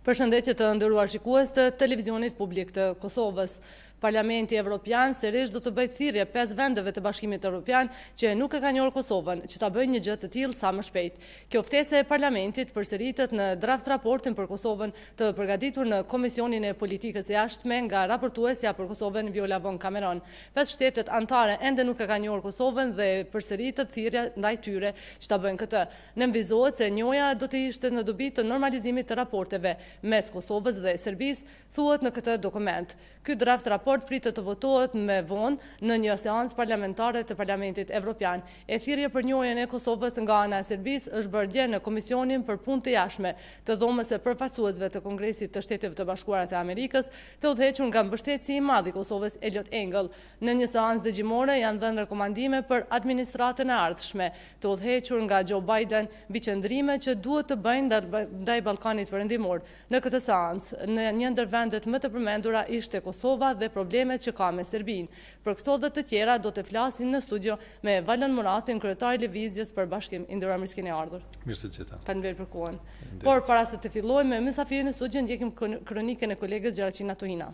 Përshëndetje të nderuar shikues të televizionit publik të Kosovës. Parlamenti Evropian sërish do të bëjë thirrje 5 vendeve të Bashkimit Evropian që nuk e ka njohur Kosovën, që ta bëjnë një gjë të tillë sa më shpejt. Kjo ftesë e Parlamentit përsëritet në draft raportin për Kosovën të përgatitur në Komisionin e Politikës së Jashtme nga raportuesja për Kosovën Viola von Cameron. 5 shtetet anëtare ende nuk e kanë njohur Kosovën dhe përsëritet thirrja ndaj tyre që ta bëjnë këtë. Nënvizohet se njohja do të ishte në dobi të normalizimit të raporteve mes Kosovës dhe Serbisë, thuhet në këtë dokument. Ky draft raport pritet të votohet me vonë në një seancë parlamentare të Parlamentit Evropian. E thirrja për njohjen e Kosovës nga ana e Serbisë është bërë dje në Komisionin për Punë të Jashtme të Dhomës së Përfaqësuesve të Kongresit të Shteteve të Bashkuara të Amerikës, të udhëhequr nga mbështetësi i madh i Kosovës Elliot Engel. Në një seancë dëgjimore janë dhënë rekomandime për administratën e ardhshme, të udhëhequr nga Joe Biden, biçëndrime që duhet të bëjnë ndaj Ballkanit Perëndimor. Në këtë seancë, në një ndër vendet më të përmendura ishte Kosova dhe problemet që ka me Serbinë. Për këto dhe të tjera do të flasin në studio me Valon Muratin, kryetari i Lëvizjes për Bashkim. Nderuar, mirë se keni ardhur. Mirë se gjeta. Faleminderit për kohën. Por para se të fillojmë me mysafirin në studio, ndjekim kronikën e kolegës Gjeraqina Tuhina.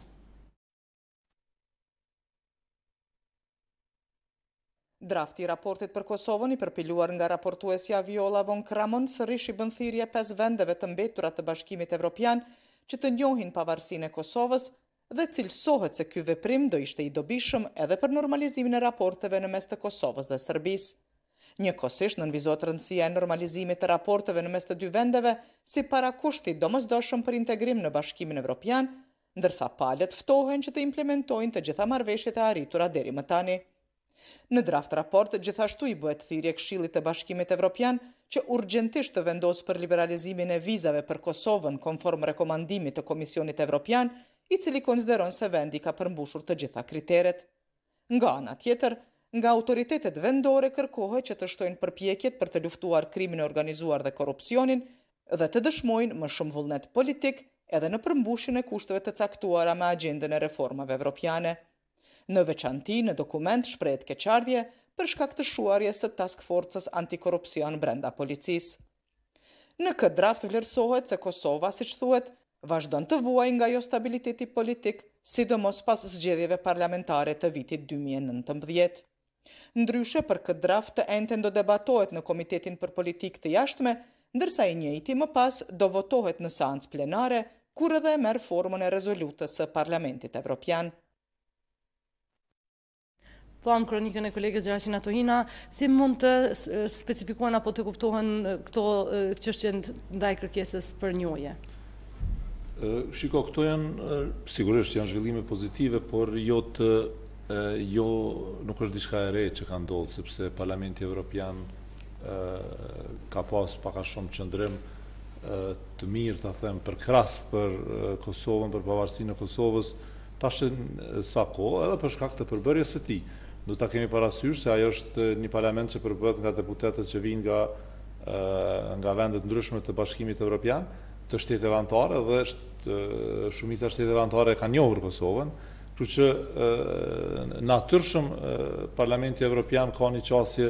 Drafti i raportit për Kosovën i përpiluar nga raportuesja Viola von Cameron sërish i bën thirrje 5 vendeve të mbetura të Bashkimit Evropian që të njohin pavarësinë e Kosovës dhe cilësohet se ky veprim do ishte i dobishëm edhe për normalizimin e raporteve në mes të Kosovës dhe Serbisë. Njëkohësisht nënvizohet rëndësia e normalizimit të raporteve në mes të dy vendeve si parakushti domosdoshëm për integrim në Bashkimin Evropian, ndërsa palët ftohen që të implementojnë të gjitha marrëveshjet e arritura deri më tani. Në draft raport, gjithashtu i bëhet thirrje Këshillit të Bashkimit Evropian që urgjentisht të vendosë për liberalizimin e vizave për Kosovën konform rekomandimit të Komisionit Evropian, i cili konsideron se vendi ka përmbushur të gjitha kriteret. Nga ana tjetër, nga autoritetet vendore kërkohet që të shtojnë përpjekjet për të luftuar krimin e organizuar dhe korrupsionin dhe të dëshmojnë më shumë vullnet politik edhe në përmbushjen e kushteve të caktuara me agjendën e reformave evropiane. Në veçanti, në dokument shprehet keqardhje për shkak të shuarjes së task forcës antikorrupsion brenda policisë. Në këtë draft vlerësohet se Kosova, siç thuhet, vazhdon të vuajë nga jo stabiliteti politik, sidomos pas zgjedhjeve parlamentare të vitit 2019. Ndryshe, për këtë draft të enten do debatohet në Komitetin për Politikë të Jashtme, ndërsa i njëjti më pas do votohet në seancë plenare, kur edhe merr formën e rezolutës së Parlamentit Evropian. Po am kronikën e kolegës Gjeraqina Tuhina, si mund të specifikohen apo të kuptohen këto çështje ndaj kërkesës për njohje? Shiko, këto janë, sigurisht janë zhvillime pozitive, por nuk është diçka e re që ka ndodhur, sepse Parlamenti Evropian ka pas pak a shumë qëndrim të mirë, ta them, për krahas për Kosovën, për pavarësinë e Kosovës, tash sa kohë, edhe për shkak të përbërjes së tij. Do ta kemi parasysh se ajo është një parlament që përbëhet nga deputetët që vijnë nga vendet ndryshme të Bashkimit Evropian, të shtete anëtare dhe shumica shtete anëtare kanë njohur Kosovën, kështu që natyrshëm Parlamenti Evropian ka një qasje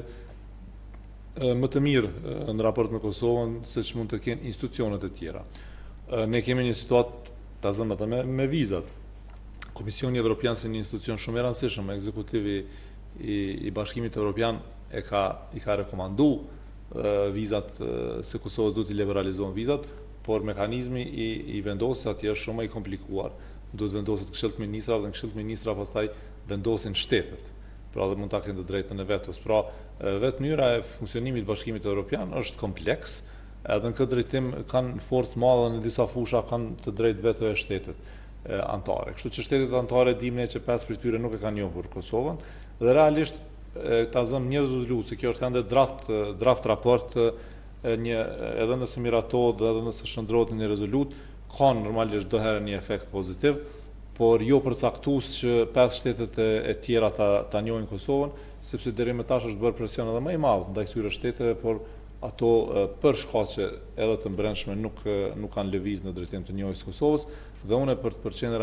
më të mirë në raport me Kosovën se që mund të kenë institucionet e tjera. Ne kemi një situatë ta zëmë edhe me vizat. Komisioni Evropian si një institucion shumë i rëndësishëm, ekzekutivi i Bashkimit Evropian i ka rekomandu vizat, se Kosovës duhet i liberalizohen vizat, por mekanizmi i vendosjes atje është shumë i komplikuar. Duhet vendoset Këshilli i Ministrave dhe në Këshill të Ministrave pastaj vendosin shtetet. Pra dhe mund ta kenë të drejtën e vetos. Pra, vetë mënyra e funksionimit të Bashkimit Evropian është kompleks, edhe në këtë drejtim kanë forcë madhe në disa fusha, kanë të drejtë veto e shtetet anëtare. Kështu që shtetet anëtare dimë ne që 5 prej tyre nuk e kanë njohur Kosovën dhe realisht ta zëm një rezolutë, se kjo është ende draft raport, edhe nëse miratohet, edhe nëse shndrohet në një rezolutë, ka normalisht do herë një efekt pozitiv, por jo përcaktues që 5 shtetet e tjera ta njohin Kosovën, sepse deri më tash është bërë presion edhe më i madh ndaj këtyre shteteve, por ato për shkaqe edhe të brendshme nuk kanë lëviz në drejtim të njohjes Kosovës, dhe unë për të qenë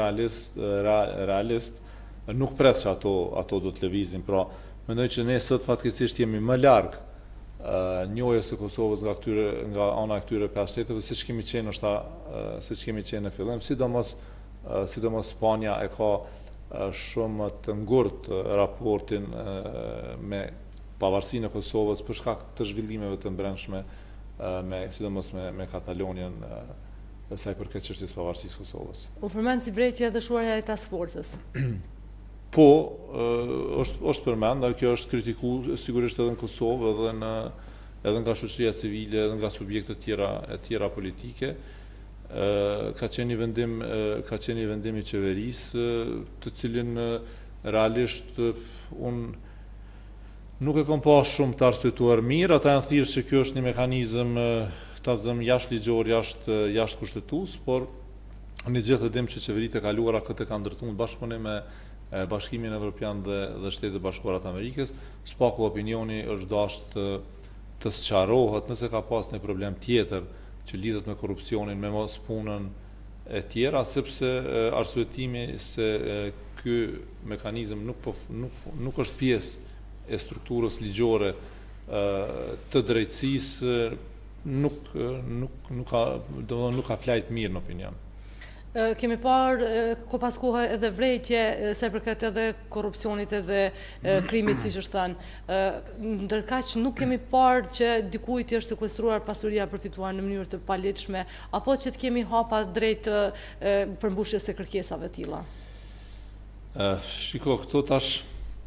realist nuk pres që ato do të lëvizin. Pra, mendoj që ne sot fatkeqësisht jemi më larg njojës së Kosovës nga ana e këtyre 5 shteteve, siç kemi qenë në fillim, sidomos Spanja e ka shumë të ngurtë raportin me pavarësinë e Kosovës për shkak të zhvillimeve të brendshme, sidomos me Katalonien, sa i përket çështjes pavarësisë së Kosovës. U përmend si brejtje edhe shuarja e task force-s. Po, është përmend, kjo është kritikuar sigurisht edhe në Kosovë, edhe nga shoqëria civile, edhe nga subjekte tjera politike. Ka qenë një vendim i qeverisë, të cilin realisht unë nuk e kam pa shumë të arsyetuar mirë, ata janë thirrë se kjo është një mekanizëm jashtë ligjor, jashtë kushtetues, por në gjithë e dim që qeveritë e kaluara këtë kanë ndërtuar në bashkëpunim me Bashkimin Evropian dhe Shtetet Bashkuara të Amerikës. Spaku opinioni është dashur të sqarohet nëse ka pas një problem tjetër që lidhet me korrupsionin, me mos punën e tjera, sepse arsyetimi se ky mekanizëm nuk është pjesë e strukturës ligjore të drejtësisë, nuk ka flajt mirë në opinion. Kemi parë ko pas kohë edhe vrejtje se përket edhe korrupsionit edhe krimit, siç është thënë. Ndërkaq nuk kemi parë që dikujt i është sekuestruar pasuria përfituar në mënyrë të paligjshme, apo që të kemi hapa drejt përmbushjes së kërkesave të tilla. Shiko, këto tash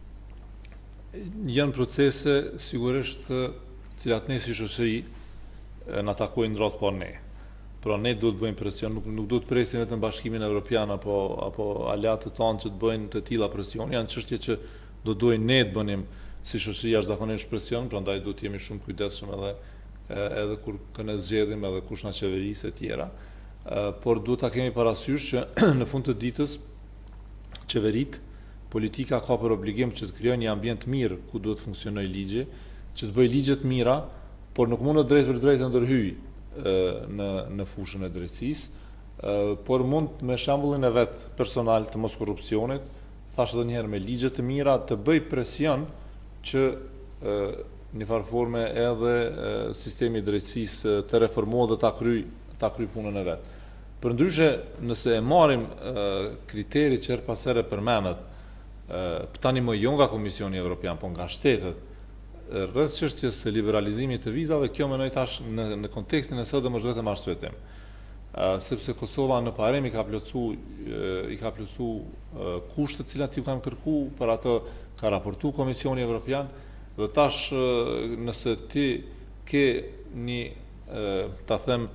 janë procese sigurisht cilat ne si shoqëri na takojnë rreth po ne. Pra ne duhet bëjmë presion, nuk duhet presim vetëm Bashkimin Evropian apo aleatët tanë që të bëjnë të tilla presion, janë çështje që duhet ne të bënim si shoqëri jashtëzakonisht presion, prandaj duhet jemi shumë kujdesshëm edhe kur këne zgjedhim edhe kush na qeverisë e tjera. Por duhet ta kemi parasysh që në fund të ditës qeverit, politika ka për obligim që të krijojë një ambient mirë ku duhet të funksionojë ligji, që të bëjë ligje të mira, por nuk mund drejt për drejt të ndërhyjë në fushën e drejtësisë, por mund me shembullin e vet personal të mos korrupsionit, thash edhe një herë me ligje të mira, të bëj presion që në farë forme edhe sistemi i drejtësisë të reformohet dhe ta kryj punën e vet. Përndryshe, nëse e marrim kriteri që her pas here përmendet, tani më jo nga Komisioni Evropian, po nga shtetet, rreth çështjes së liberalizimit të vizave, kjo mendoj tash në kontekstin e sotëm është vetëm arsyetim. Sepse Kosova në parem i ka plotsu kushtet të cilat ju kanë kërkuar, për atë ka raportu Komisioni Evropian, dhe tash nëse ti ke një ta them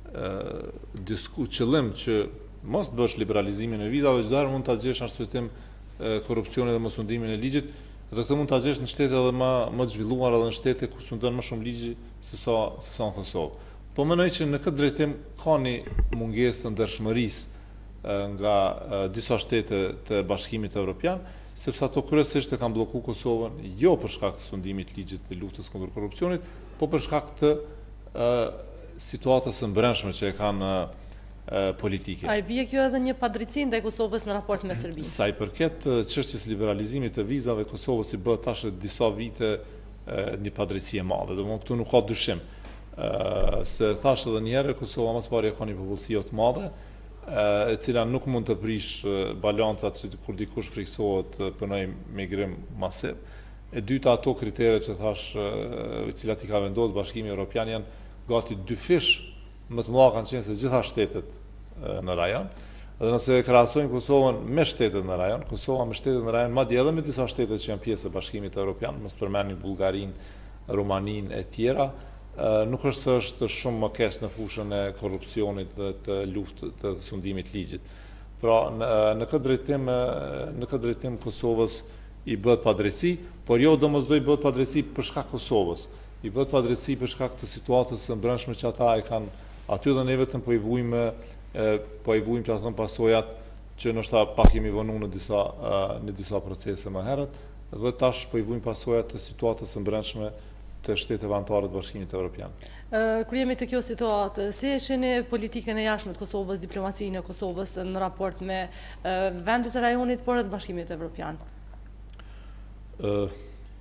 qëllim që mos të bësh liberalizimin e vizave, çdo mund ta gjesh arsyetim korrupsionit dhe mosundimin e ligjit. Dhe këtë mund të gjesh në shtete edhe më të zhvilluar edhe në shtete ku sundon më shumë ligji se sa në Kosovë. Po mendoj që në këtë drejtim ka një mungesë të ndershmërisë nga disa shtete të Bashkimit Evropian, sepse ato kryesisht e kanë bllokuar Kosovën jo për shkak të sundimit të ligjit të luftës kundër korrupsionit, po për shkak të situatës së brendshme që e kanë politike. A i bie kjo edhe një padrejtësi ndaj Kosovës në raport me Serbinë? Sa i përket çështjes liberalizimit të vizave, Kosovës i bëhet tash disa vite një padrejtësi e madhe. Domthonë këtu nuk ka dyshim. Se thash edhe një herë, Kosova më së pari ka një popullsi të madhe, e cila nuk mund të prish balancat që kur dikush friksohet punoj migrim masiv. E dyta, ato kriteret që thash, cilat i ka vendosur Bashkimi Evropian, janë gati 2 fish më të mëdha kanë qenë se gjitha shtetet në rajon. Dhe nëse krahasojmë Kosovën me shtetet në rajon, Kosova me shtetet në rajon, madje edhe me disa shtetet që janë pjesë e Bashkimit Evropian, mos përmendni Bullgarinë, Rumaninë e tjera, nuk është shumë më keq në fushën e korrupsionit dhe të luftës të sundimit ligjit. Pra në këtë drejtim Kosovës i bëhet padrejtësi, por jo domosdoshmë i bëhet padrejtësi për shkak Kosovës. I bëhet padrejtësi për shkak të situatës së brendshme që ata e kanë aty, dhe ne vetëm po i vujmë të thon pasojat që ndoshta pak kemi vënë në disa procese më herët, dhe tash po i vujmë pasojat të situatës së brendshme të shteteve anëtare të Bashkimit Evropian. Kur jemi të kjo situatë, si e shihni politikën e jashtme të Kosovës, diplomacinë e Kosovës në raport me vendet e rajonit, por edhe Bashkimit Evropian?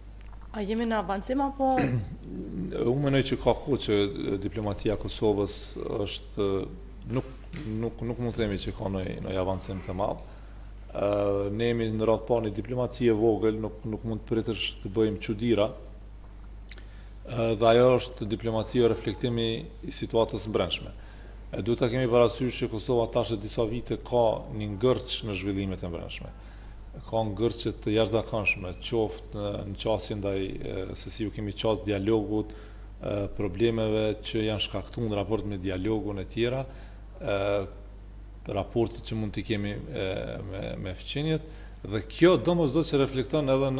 A jemi në avancim apo? Unë mendoj që ka kohë që diplomacia e Kosovës është nuk mund të themi që ka ndonjë avancim të madh. Ne jemi në radhë pa një diplomaci e vogël, nuk mund të pritësh të bëjmë çuditëra. Dhe ajo është diplomacia reflektimi i situatës brendshme. Duhet ta kemi parasysh që Kosova tash disa vite ka një ngërç në zhvillimet e brendshme. Ka ngërçe të jashtëzakonshme, qoftë në qasje ndaj se si u kemi qasë dialogut, problemeve që janë shkaktuar në raport me dialogun e tjera, raportet që mund t'i kemi me fqinjet, dhe kjo domosdoshmë që reflekton edhe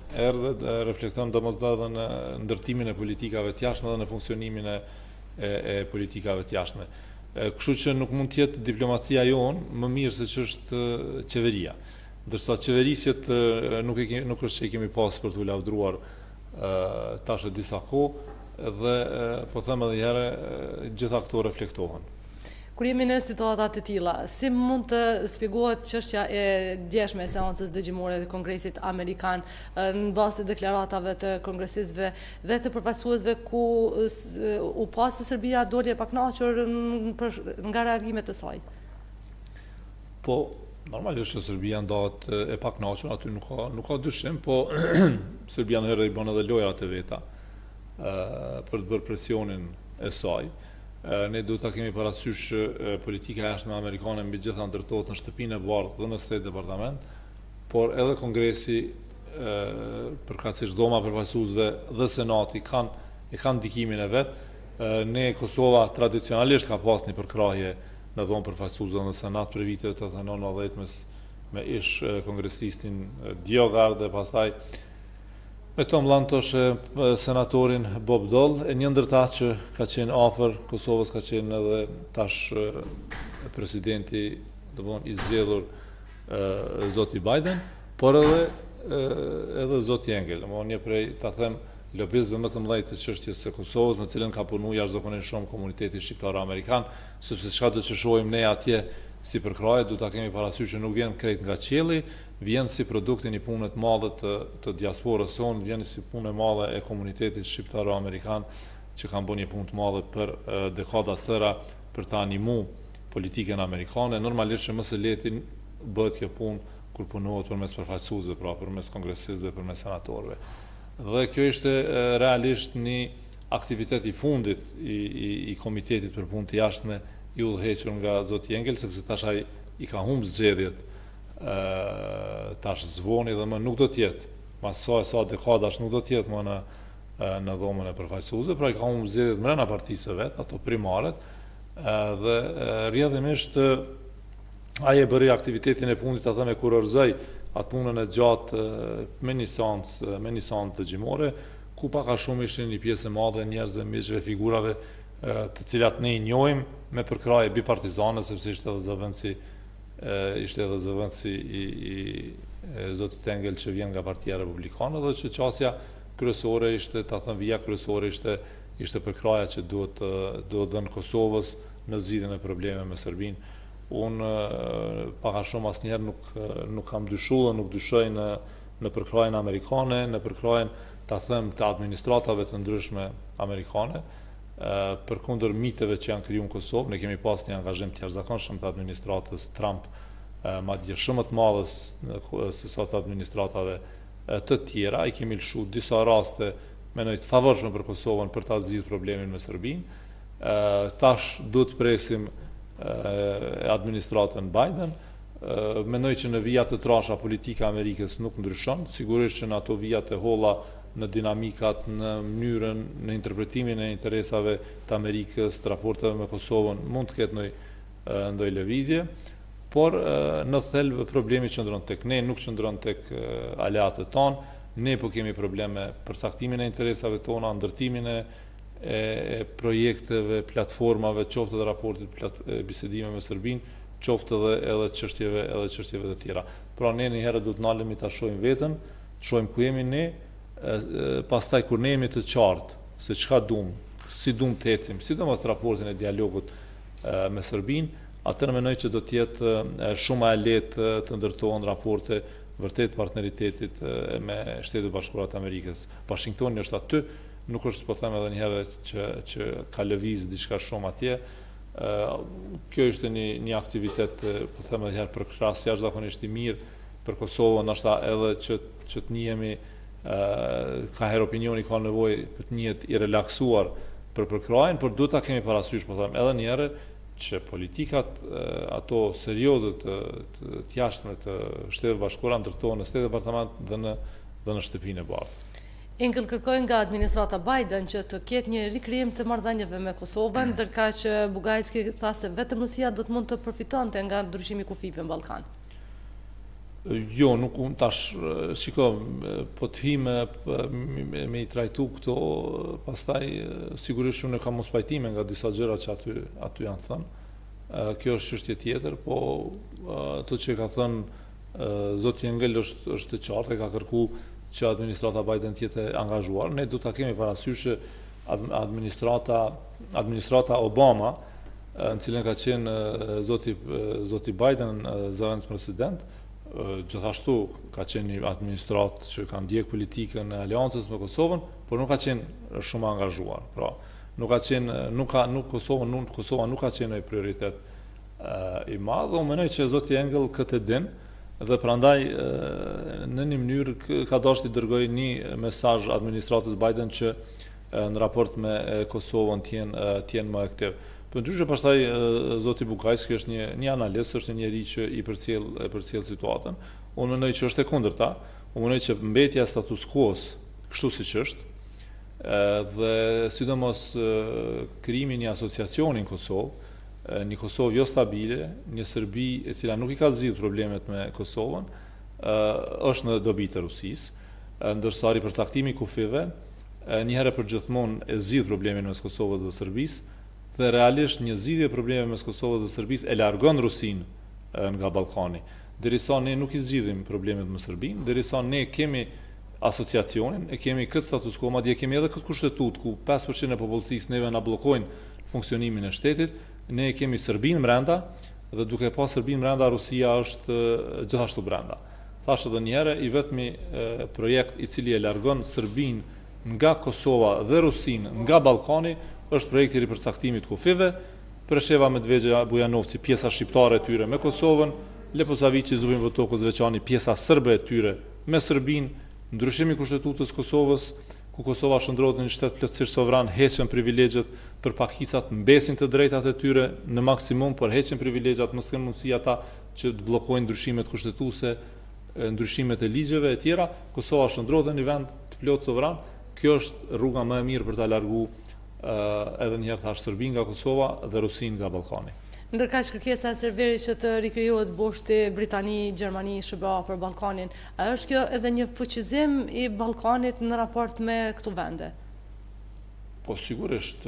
në ndërtimin e politikave të jashtme dhe në funksionimin e politikave të jashtme. Kështu që nuk mund të jetë diplomacia jonë më mirë se ç'është qeveria. Ndërsa qeverisjet nuk është që i kemi pas për t'u lavdruar tash disa kohë dhe po them edhe një herë gjitha këto reflektohen. Kur jemi në situata të tilla, si mund të shpjegohet çështja e djeshme e seancës dëgjimore të Kongresit Amerikan në bazë të deklaratave të kongresistëve dhe të përfaqësuesve ku u pa se Serbia doli e pakënaqur nga reagimet e saj? Po, normalisht që Serbia ndahet e pakënaqur, aty nuk ka dyshim, po Serbia në herë i bën edhe lojrat e veta për të bërë presionin e saj. Ne duhet ta kemi parasysh politika jashtme amerikane mbi gjitha ndërtohet në shtëpinë e bardhë dhe në State Departament, por edhe Kongresi, përkatësisht Dhoma e Përfaqësuesve dhe Senati kanë ndikimin e vet. Ne Kosova tradicionalisht ka pas një përkrahje në Dhomë Përfaqësuesve dhe Senat për viteve të 90 me ish kongresistin Diogar dhe pastaj me Tom Lantosh senatorin Bob Dole, e një ndër ta që ka qenë afër Kosovës ka qenë edhe tash presidenti i zgjedhur zoti Biden, por edhe zoti Engel, një prej ta them lobistëve më të mëdhenj të çështjes së Kosovës, me cilën ka punuar jashtëzakonisht shumë komuniteti shqiptar amerikan, sepse çka do të shohim ne atje si përkraje, duhet ta kemi parasysh që nuk vjen krejt nga qielli, vjen si produkti një pune të madhe të diasporës sonë, vjen si punë e madhe e komunitetit shqiptaro-amerikan që kanë bërë një punë të madhe për dekada të tëra për të animuar politikën amerikane. Normalisht që më së leti bëhet kjo punë kur punohet përmes përfaqësuesve, pra përmes kongresistëve, përmes senatorëve. Dhe kjo ishte realisht një aktivitet i fundit i komitetit për punë të jashtme i udhëhequr nga zoti Engel, sepse tash ai i ka humbur zgjedhjet, tash zvoni dhe më nuk do të jetë, mas sa dekadash nuk do të jetë më në dhomën e përfaqësuesve, pra i ka humbur zgjedhjet brenda partisë vet, ato primaret, dhe rrjedhimisht ai e bëri aktivitetin e fundit, ta them e kurorëzoi atë punën e gjatë me një seancë dëgjimore, ku pak a shumë ishin një pjesë e madhe njerëzve, miqve, figurave të cilat ne i njohim me përkraje bipartizane, sepse ishte edhe zëvendësi i zotit Engel që vjen nga Partia Republikane, dhe që qasja kryesore ishte, ta them vija kryesore ishte përkraja që duhet dhënë Kosovës në zgjidhjen e problemeve me Serbinë. Unë pak a shumë asnjëherë nuk kam dyshuar dhe nuk dyshoj në përkrajen amerikane, në përkrajen, ta them, të administratave të ndryshme amerikane, përkundër miteve që janë krijuar në Kosovë. Ne kemi pas një angazhim të jashtëzakonshëm të administratës Trump, madje shumë të madhës se sa të administratave të tjera. I kemi lëshuar disa raste mendoj të favorshme për Kosovën për ta zgjidhur problemin me Serbinë. Tash duhet presim administratën Biden. Mendoj që në vijat të trasha politika e Amerikës nuk ndryshon, sigurisht që në ato vijat e holla, në dinamikat, në mënyrën, në interpretimin e interesave të Amerikës, të raporteve me Kosovën, mund të ketë ndonjë lëvizje, por në thelb problemi qëndron tek ne, nuk qëndron tek aleatët tonë. Ne po kemi probleme për caktimin e interesave tona, ndërtimin e projekteve, platformave, qoftë edhe raportit bisedime me Serbinë, qoftë edhe çështjeve të tjera. Pra ne një herë duhet të ndalemi ta shohim veten, të shohim ku jemi ne, pastaj kur ne jemi të qartë se çka duam, si duam të ecim, sidomos raportin e dialogut me Serbinë, atëherë mendoj që do të jetë shumë e lehtë të ndërtohen raporte vërtet partneritetit me Shtetet e Bashkuara të Amerikës. Washingtoni është aty, nuk është po them edhe një herë që ka lëviz diçka shumë atje. Kjo është një aktivitet, po them edhe herë, për krahas jashtëzakonisht i mirë për Kosovën, ndoshta edhe që të njihemi ka herë opinioni ka nevojë për të njihet i relaksuar për krajin, por duhet ta kemi parasysh, po them edhe një herë, që politikat ato serioze të jashtme të Shteteve Bashkuara ndërtohen në State Departament dhe në shtëpinë e bardhë. Engel kërkojnë nga administrata Biden që të ketë një rikrijim të marrëdhënieve me Kosovën, ndërka që Bugajski tha se vetëm Rusia do të mund të përfitonte nga ndryshimi i kufive në Ballkan. Jo, nuk unë tash, shiko, po të hi me i trajtu këto, pastaj sigurisht unë kam mos pajtime nga disa gjëra që aty janë thënë. Kjo është çështje tjetër, po ato që ka thënë zoti Engel është të qartë, ka kërku që administrata Biden të jetë angazhuar. Ne do ta kemi parasysh administrata Obama, në cilën ka qenë zoti Biden zëvendës president, gjithashtu ka qenë një administratë që ka ndjek politikën e aleancës me Kosovën, por nuk ka qenë shumë angazhuar. Pra, Kosova nuk ka qenë një prioritet i madh, dhe unë mendoj që zoti Engel këtë din, dhe prandaj në një mënyrë ka dashur të dërgoj një mesazh administratës Biden që në raport me Kosovën të jenë më aktiv. Përndryshe pastaj zoti Bugajski është një analist, është një njerëz që i përcjell situatën. Unë mendoj që është e kundërta. Unë mendoj që mbetja e status quo-s kështu siç është, dhe sidomos krijimi i një asociacioni në Kosovë, një Kosovë jo stabile, një Serbi e cila nuk i ka zgjidhur problemet me Kosovën, është në dobi të Rusisë, ndërsa ripërcaktimi i kufive një herë për gjithmonë e zgjidh problemin mes Kosovës dhe Serbisë, dhe realisht një zgjidhje probleme mes Kosovës dhe Serbisë e largon Rusinë nga Ballkani. Derisa ne nuk i zgjidhim problemet me Serbinë, derisa ne kemi asociacionin, e kemi këtë status quo, madje kemi edhe këtë kushtetutë ku 5% e popullsisë neve na bllokojnë funksionimin e shtetit, ne kemi Serbinë brenda, dhe duke pa Serbinë brenda, Rusia është gjithashtu brenda. Thash edhe një herë, i vetmi projekt i cili e largon Serbinë nga Kosova dhe Rusinë nga Ballkani është projekti i ripërcaktimit kufive, Presheva Medveđa Bujanovci, pjesa shqiptare e tyre me Kosovën, Leposavići Zubin Botoku Zveçani, pjesa serbe e tyre me Serbinë, ndryshimi i kushtetutës Kosovës, ku Kosova shndrohet në një shtet plotësisht sovran, heqen privilegjet për pakicat, mbesin të drejtat e tyre në maksimum, por heqen privilegjet, mos kanë mundësi ata që të bllokojnë ndryshimet kushtetuese, ndryshimet e ligjeve e tjera. Kosova shndrohet në një vend të plot sovran. Kjo është rruga më e mirë për ta larguar edhe njëherë thash Serbinë nga Kosova dhe Rusinë nga Ballkani. Ndërkaq kërkesa e Serverit që të rikrijohet boshti Britani, Gjermani, SBA për Ballkanin, a është kjo edhe një fuqizim i Ballkanit në raport me këto vende? Po sigurisht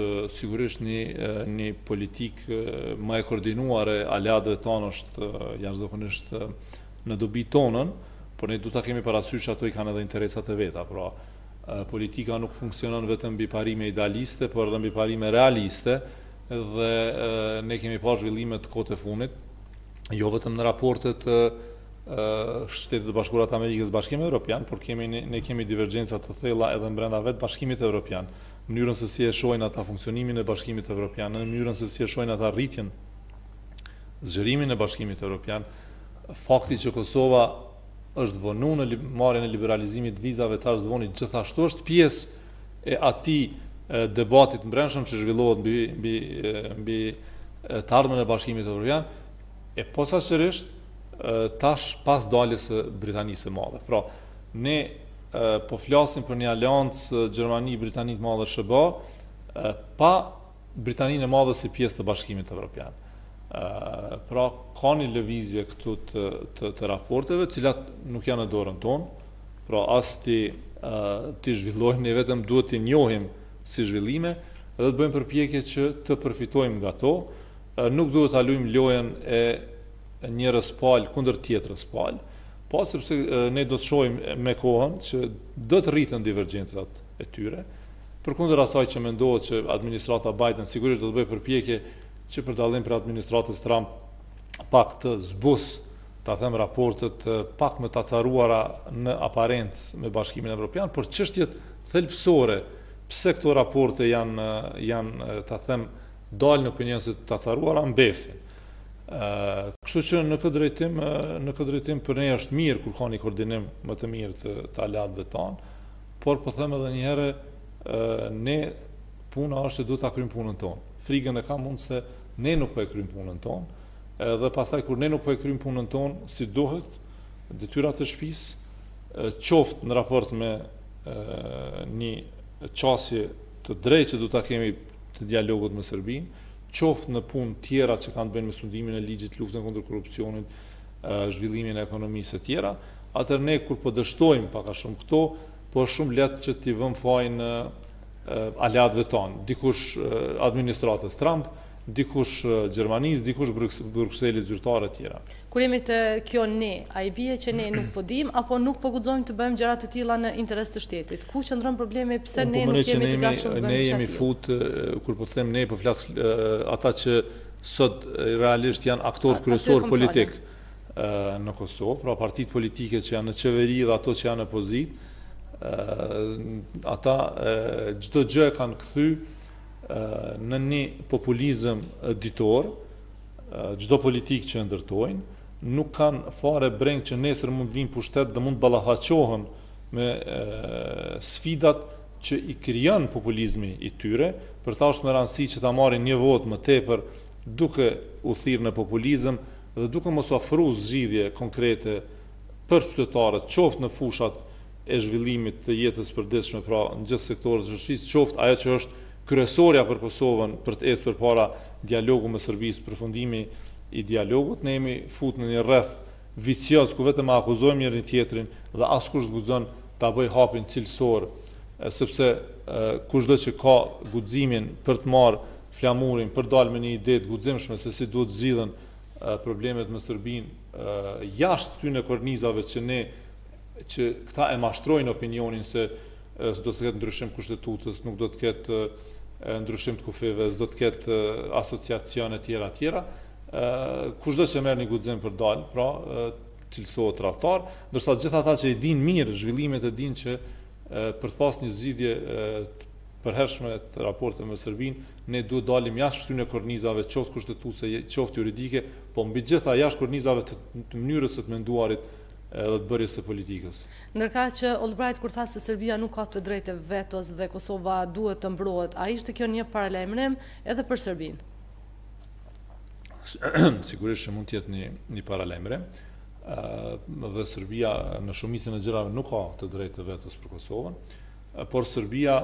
një politikë më e koordinuar e aleatëve tonë është jashtëzakonisht në dobi tonën, por ne duhet ta kemi parasysh ato i kanë edhe interesat e veta. Pra, politika nuk funksionon vetëm mbi parime idealiste, por edhe mbi parime realiste, dhe ne kemi pasur zhvillime të kohët e fundit, jo vetëm në raportet Shtetet e Bashkuara të Amerikës, Bashkimi Evropian, por ne kemi divergjenca të thella edhe brenda vetë Bashkimit Evropian, në mënyrën se si e shohin ata funksionimin e Bashkimit Evropian, në mënyrën se si e shohin ata rritjen, zgjerimin e Bashkimit Evropian, fakti që Kosova është vonu në marrjen e liberalizimit vizave tash zvoni gjithashtu është pjesë e atij debatit mbrëmshëm që zhvillohet mbi të ardhmen e Bashkimit Evropian, e posaçërisht tash pas daljes së Britanisë së Madhe. Pra, ne po flasim për një aleancë Gjermani, Britani të Madhe, SBA, pa Britaninë e Madhe si pjesë të Bashkimit Evropian. Pra, ka një lëvizje këtu të raporteve, cilat nuk janë në dorën tonë, pra as ti zhvillojmë, ne vetëm duhet të njohim si zhvillime, dhe të bëjmë përpjekje që të përfitojmë nga to, nuk duhet ta luajmë lojën e njërës palë kundër tjetrës palë, po sepse ne do të shohim me kohën që do të rritën divergjencat e tyre, përkundër asaj që mendohet që administrata Biden sigurisht do të bëjë përpjekje që për dallim për administratës Trump pak të zbus ta them raportet pak më të acaruara në aparencë me Bashkimin Evropian, por çështjet thelbësore pse këto raporte janë ta them dalë në opinion se të acaruara mbesin. Kështu që në këtë drejtim për ne është mirë kur ka një koordinim më të mirë të aleatëve tanë, por po them edhe një herë ne puna është se duhet ta kryjmë punën tonë. Frikën e kam unë se ne nuk po e kryjmë punën tonë, dhe pastaj kur ne nuk po e kryjmë punën tonë si duhet, detyrat e shtëpisë, qoftë në raport me një qasje të drejtë që du ta kemi të dialogut me Serbinë, qoftë në punë tjera që kanë të bëjnë me sundimin e ligjit, luftën kundër korrupsionit, zhvillimin e ekonomisë e tjera, atër ne kur po dështojmë pak a shumë këto, po është shumë lehtë që t'i vëmë fajin aleatëve tanë, dikush administratës Trump, dikush Gjermanisë, dikush Brukselit, zyrtarë e tjera. Kur jemi të kjo ne, a i bie që ne nuk po dim, apo nuk po guxojmë të bëjmë gjëra të tilla në interes të shtetit? Ku qëndron problemi, pse ne nuk jemi të gatshëm të bëjmë ne jemi fut, kur po them ne, po flas ata që sot realisht janë aktor kryesor politik në Kosovë, pra partitë politike që janë në qeveri dhe ato që janë në pozitë, ata çdo gjë kanë kthy në një populizëm ditor, çdo politikë që ndërtojnë, nuk kanë fare breng që nesër mund vinë pushtet dhe mund ballafaqohen me sfidat që i krijon populizmi i tyre, për ta është më rëndësi që ta marrin një votë më tepër duke u thirrë në populizëm dhe duke mos ofruar zgjidhje konkrete për qytetarët, qoftë në fushat e zhvillimit të jetës përditshme, pra në gjithë sektorët e shoqërisë, qoftë ajo që është kryesorja për Kosovën për të ecur përpara dialogu me Serbisë, përfundimi i dialogut, ne jemi fut në një rreth vicioz ku vetëm akuzojmë njëri tjetrin dhe askush guxon ta bëj hapin cilësor, sepse kushdo që ka guximin për të marrë flamurin, për dalë me një ide të guximshme se si duhet zgjidhen problemet me Serbinë jashtë këtyre kornizave që këta e mashtrojnë opinionin se do të ketë ndryshim kushtetutës, nuk do të ketë ndryshim të kufive, do të ketë asociacione tjera, kushdo që merr një guxim për dalë, pra cilësohet tradhtar, ndërsa gjithë ata që i dinë mirë zhvillimet e dinë që për të pas një zgjidhje përhershme të raporteve me Serbinë, ne duhet dalim jashtë këtyre kornizave, qoftë kushtetuese, qoftë juridike, po mbi gjitha jashtë kornizave të mënyrës së të menduarit edhe të bërjes së politikës. Ndërkaq që Albright kur tha se Serbia nuk ka të drejtë vetos dhe Kosova duhet të mbrohet, a ishte kjo një paralajmërim edhe për Serbinë? Sigurisht që mund të jetë një paralajmërim. Dhe Serbia në shumicën e gjërave nuk ka të drejtë vetos për Kosovën, por Serbia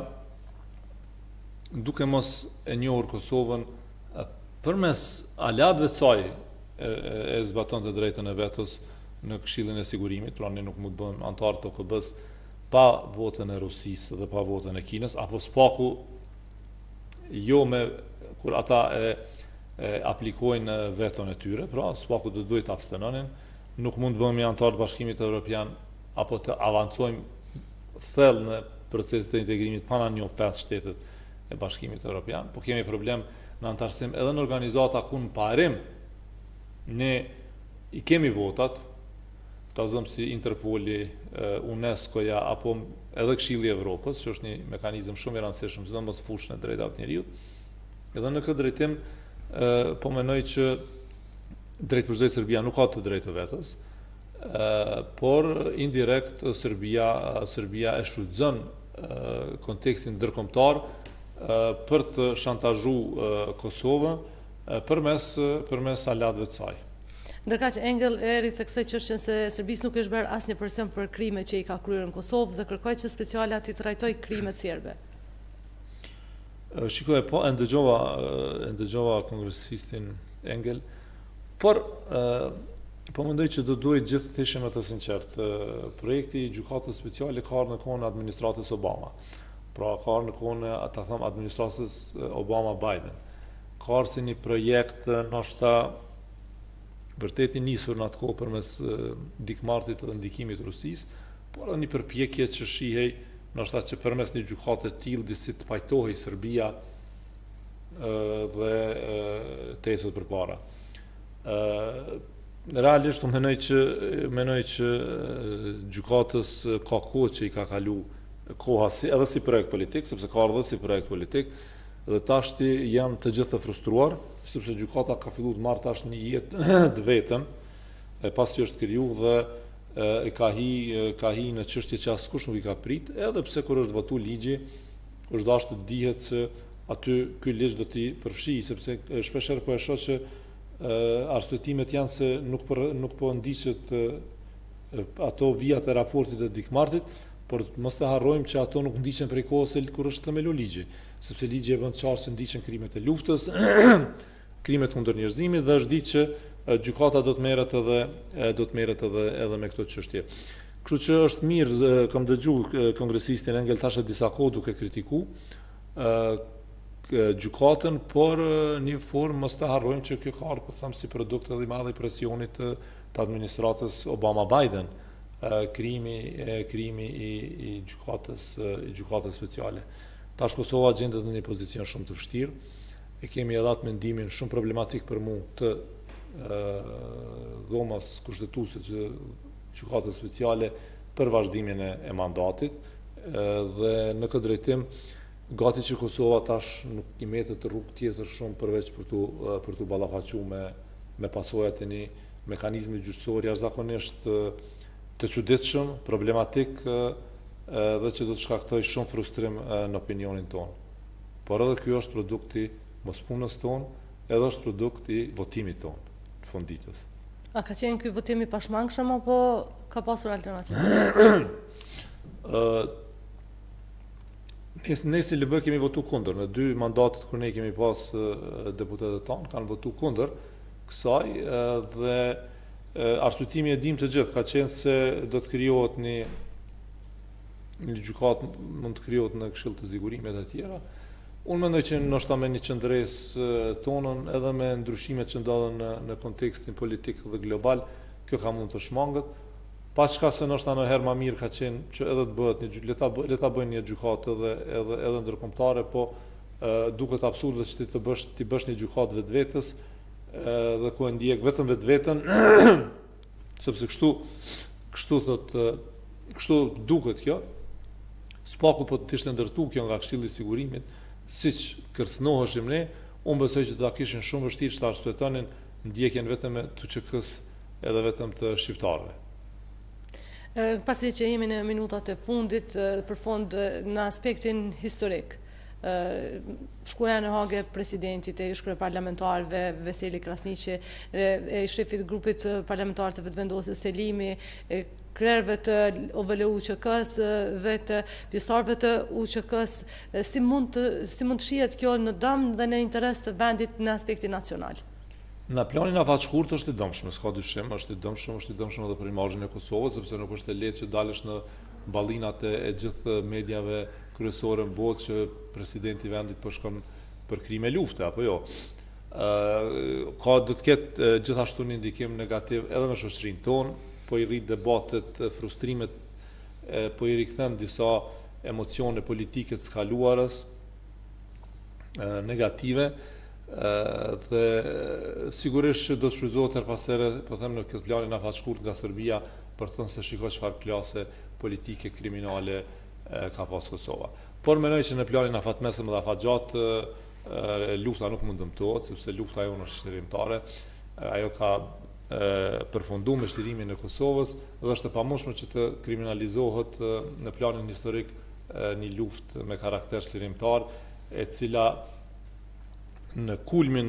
duke mos e njohur Kosovën përmes aleatëve të saj e zbaton të drejtën e vetos në Këshillin e Sigurimit, pra ne nuk mund të bëjmë antar të OKB-s pa votën e Rusisë dhe pa votën e Kinës, apo spaku jo me kur ata aplikojnë veton e tyre, pra spaku do duhet të abstenonin, nuk mund të bëjmë antar të Bashkimit Evropian apo të avancojmë thellë në procesin e integrimit pa na njohur 5 shtetet e Bashkimit Evropian, po kemi problem në antarësim edhe në organizata ku në parim ne i kemi votat, ta zëmë si Interpoli, UNESCO-ja, apo edhe Këshilli i Evropës, që është një mekanizëm shumë i rëndësishëm, sidomos fushën e drejtave të njerëzit. Edhe në këtë drejtim, po mendoj që drejt për drejt Serbia nuk ka të drejtë vetos, por indirekt Serbia e shfrytëzon kontekstin ndërkombëtar për të shantazhuar Kosovën përmes aleatëve të saj. Ndërkaq që Engel eri theksoi çështjen se Serbisë nuk është bërë asnjë presion për krimet që i ka kryer në Kosovë dhe kërkoi që speciala t'i trajtojë krimet serbe. Shikoj, po e ndëgjova kongresistin Engel, por po mendoj që do duhet gjithë të ishim të sinqertë. Projekti i gjykatës speciale ka në kohën e administratës Obama. Pra ka në kohën e administratës Obama-Biden. Ka si një projekt ndoshta vërtet i nisur në atë kohë përmes dikmartit dhe ndikimit të Rusisë, por edhe një përpjekje që shihej ndoshta që përmes një gjykate të tillë disi të pajtohej Serbia dhe të ecët përpara. realisht menoj që gjykatës ka kohë që i ka kalu koha edhe si projekt politik, sepse ka ardhur si projekt politik, dhe tashti jam të gjithë të frustruar, sepse gjykata ka filluar të marrë tash një jetë të vetëm, pas që është kriju dhe ka hi në çështje që askush nuk i ka prit, edhe pse kur është votu ligji, është dashur të dihet se aty ky ligj do t'i përfshijë, sepse shpeshherë po e shoh që arsyetimet janë se nuk po ndiqet ato vijat e raportit të dikmartit, por mos të harrojmë që ato nuk ndiqen prej kohës kur është themelu ligji, sepse ligji e bën qartë se ndiqen krimet e luftës, krimet kundër njerëzimit dhe është ditë që gjykata do të merret edhe me këto çështje. Kështu që është mirë, kam dëgjuar kongresistin Engel tash disa kohë duke kritikuar gjykatën, por një formë mos të harrojmë që kjo ka ardhur po them si produkt edhe i madh i presionit të administratës Obama-Biden, krimi i gjykatës speciale. Tash Kosova gjendet në një pozicion shumë të vështirë. E kemi edhe atë mendimin shumë problematik për mua të dhomës kushtetuese të gjykatës speciale për vazhdimin e mandatit, dhe në këtë drejtim gati që Kosova tash nuk i metet rrugë tjetër shumë përveç për tu ballafaquar me pasojat e një mekanizmi gjyqësor jashtëzakonisht të çuditshëm, problematik dhe që do të shkaktoj shumë frustrim në opinionin tonë. Por edhe ky është produkti mospunës tonë, edhe është produkti votimit tonë, në fund ditës. A ka qenë ky votim i pashmangshëm apo ka pasur alternativë? Ne si LB kemi votu kundër, në 2 mandatet kur ne kemi pas deputetët tanë, kanë votu kundër kësaj, dhe arsyetimi e dim të gjithë, ka qenë se do të krijohet një gjykatë, mund të krijohet në Këshill të Zgurimet e tjera. Unë mendoj që ndoshta me një qëndresë tonën, edhe me ndryshimet që ndodhen në kontekstin politik dhe global, kjo ka mund të shmangët. Pa çka se ndoshta në herë më mirë ka qenë që edhe të bëhet le ta bëjnë një gjykatë edhe ndërkombëtare, po duket absurde që ti bësh një gjykatë vetvetes, dhe ku e ndjek vetëm vetveten, sepse kështu duket kjo. Spaku po të ishte ndërtu kjo nga Këshilli i Sigurimit, siç kërcënoheshim ne, unë besoj që do ta kishin shumë vështirë të arsyetojnë ndjekjen vetëm e TÇK-s edhe vetëm të shqiptarëve. Pasi që jemi në minutat e fundit, për fond në aspektin historik, shkuja në Hagë presidentit e ish kryeparlamentarëve Veseli Krasniqi, e shefit grupit parlamentar të vetëvendosjes Selimi, krerëve të OVL-UÇK-s dhe të pjesëtarëve të UÇK-s, si mund të shihet kjo në dëm dhe në interes të vendit në aspektin nacional? Në planin afatshkurt është i dëmshëm, s'ka dyshim, është i dëmshëm edhe për imazhin e Kosovës, sepse nuk është e lehtë që dalësh në ballinat e gjithë mediave kryesore në botë që presidenti i vendit po shkon për krime lufte, apo jo. Do të ketë gjithashtu një ndikim negativ edhe në shoqërinë tonë, po i rrit debatet, frustrimet, po i rikthen disa emocione politike të skaluarës, negative, dhe sigurisht që do të shfrytëzohet her pas here, po them në këtë planin afatshkurt nga Serbia, për të thënë se shiko çfarë klase politike kriminale ka pas Kosova. Por mendoj që në planin afatmesëm dhe afatgjatë lufta nuk mund dëmtohet, sepse lufta jonë është shërimtare, ajo ka përfunduar me shtirimin e Kosovës dhe është e pamundshme që të kriminalizohet në planin historik një luftë me karakter shërimtar, e cila në kulmin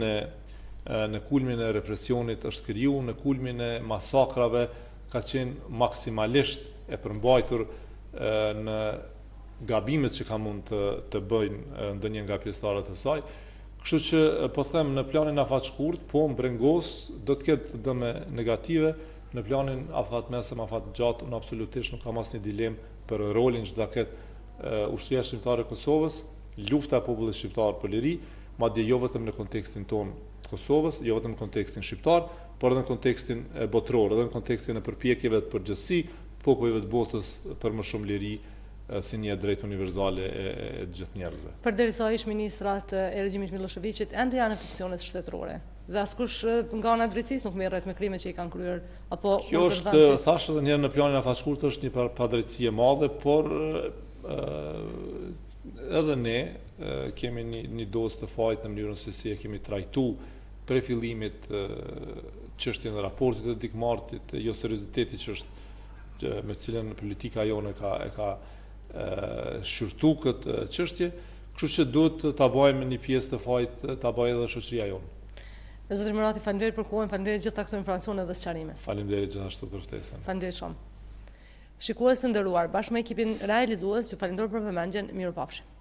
e represionit është kriju, në kulmin e masakrave ka qenë maksimalisht e përmbajtur në gabimet që ka mund të bëjnë ndonjë nga pjesëtarët e saj. Kështu që po them në planin afatshkurt, po mbrengos do të ketë dëme negative, në planin afatmesëm, afatgjatë, unë absolutisht nuk kam asnjë dilemë për rolin që do ketë ushtria shqiptare e Kosovës, lufta e popullit shqiptar për liri, madje jo vetëm në kontekstin tonë të Kosovës, jo vetëm në kontekstin shqiptar, por edhe në kontekstin botëror, edhe në kontekstin e përpjekjeve të përgjithësi popujve të botës për më shumë liri si një drejtë universale e gjithë njerëzve. Përderisa ish ministrat e regjimit Miloševićit ende janë në funksionet shtetërore. Dhe askush nga ana e drejtësisë nuk merret me krimet që i kanë kryer apo kjo është, thash edhe njerë në planin e afashkurt, është një padrejtësi e madhe, por edhe ne kemi një dozë të fajt në mënyrën se si e kemi trajtu prej fillimit çështjen e raportit të dikmartit, jo serioziteti që është me cilën politika jonë e ka shqyrtu këtë çështje, kështu që duhet ta bëjmë një pjesë të fajt, ta bëjë edhe shoqëria jonë. Zotëri Murati, faleminderit për kohën, faleminderit gjitha këto informacione dhe sqarime. Faleminderit gjithashtu për ftesën. Faleminderit shumë. Shikues të nderuar, bashkë me ekipin realizues, ju falenderoj për vëmendjen, mirupafshim.